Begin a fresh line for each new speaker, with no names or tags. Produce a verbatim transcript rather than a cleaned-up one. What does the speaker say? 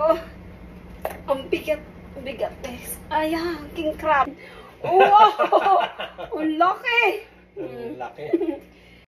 Oh, ang bigat, bigat guys. Ayan, king crab. Wow! Ang laki!
Ang laki.